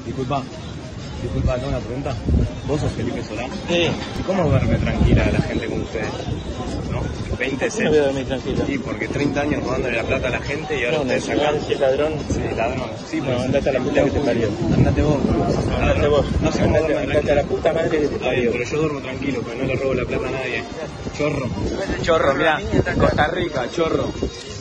Disculpa, tengo una pregunta. ¿Vos sos Felipe Solá? Sí. ¿Y cómo duerme tranquila la gente con ustedes? ¿No? 20 No voy a dormir tranquilo. Sí, porque 30 años rodándole la plata a la gente y ahora No, ustedes si sacan. es ladrón. Sí, ladrón. Sí, No, andate a la puta que te parió. Andate vos. Andate vos. No sé cómo duerme Andate a la puta madre que te Está bien, parió. pero yo duermo tranquilo, porque no le robo la plata a nadie. Chorro. Chorro, mirá. Costa Rica, chorro.